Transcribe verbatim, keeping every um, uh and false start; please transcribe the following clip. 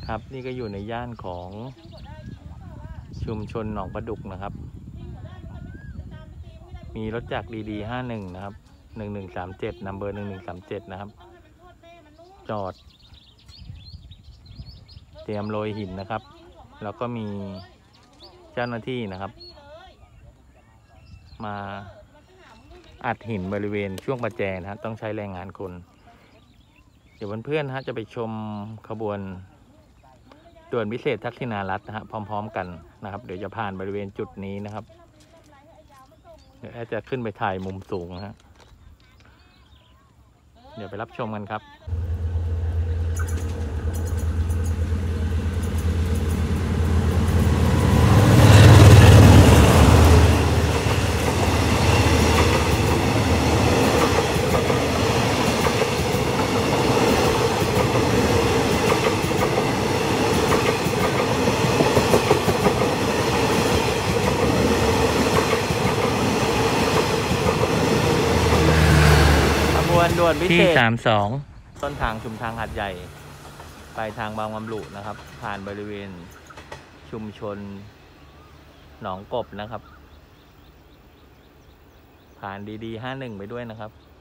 ครับนี่ก็อยู่ในย่านของชุมชนหนองประดุกนะครับ มีรถจักรดีดีห้าหนึ่งนะครับหนึ่งหนึ่งสามเจ็ดนัมเบอร์หนึ่งหนึ่งสามเจ็ดนะครับจอดเตรียมโรยหินนะครับแล้วก็มีเจ้าหน้าที่นะครับมาอัดหินบริเวณช่วงประแจนะครับต้องใช้แรงงานคนเดี๋ยวเพื่อนๆฮะจะไปชมขบวนด่วนพิเศษทักษิณารัตน์นะฮะพร้อมๆกันนะครับเดี๋ยวจะผ่านบริเวณจุดนี้นะครับเดี๋ยวจะขึ้นไปถ่ายมุมสูงนะฮะเดี๋ยวไปรับชมกันครับด่วนพิเศษที่สามสองต้นทางชุมทางหัดใหญ่ไปทางบางบำรุนะครับผ่านบริเวณชุมชนหนองกบนะครับผ่านดีดีห้าหนึ่งไปด้วยนะครับ